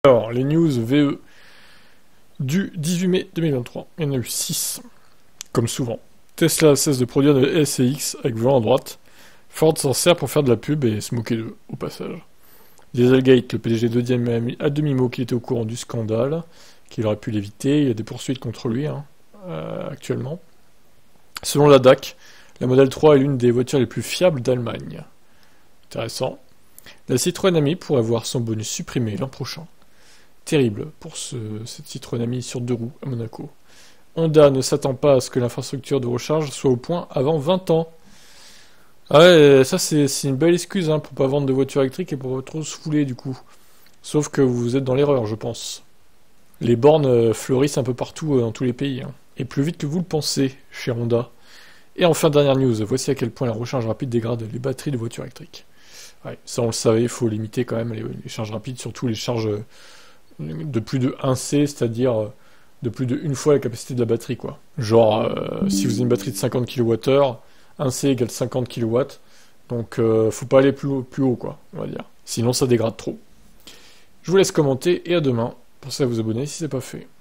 Alors, les news VE du 18 mai 2023. Il y en a eu 6, comme souvent. Tesla cesse de produire de S et X avec volant à droite. Ford s'en sert pour faire de la pub et se moquer d'eux, au passage. Dieselgate, le PDG de a demi-mot qu'il était au courant du scandale, qu'il aurait pu l'éviter. Il y a des poursuites contre lui, actuellement. Selon la DAC, la Model 3 est l'une des voitures les plus fiables d'Allemagne. Intéressant. La Citroën Ami pourrait voir son bonus supprimé l'an prochain. Terrible pour cette Citroën Ami sur 2 roues à Monaco. Honda ne s'attend pas à ce que l'infrastructure de recharge soit au point avant 20 ans. Ah ouais, ça c'est une belle excuse pour pas vendre de voitures électriques et pour pas trop se fouler du coup. Sauf que vous êtes dans l'erreur, je pense. Les bornes fleurissent un peu partout dans tous les pays. Et plus vite que vous le pensez, chez Honda. Et enfin, dernière news, voici à quel point la recharge rapide dégrade les batteries de voitures électriques. Ouais, ça on le savait, il faut limiter quand même les charges rapides, surtout les charges de plus de 1C, c'est-à-dire de plus de une fois la capacité de la batterie, quoi. Genre, si vous avez une batterie de 50 kWh, 1C égale 50 kW, donc faut pas aller plus haut, quoi, on va dire. Sinon ça dégrade trop. Je vous laisse commenter et à demain. Pensez à vous abonner si c'est pas fait.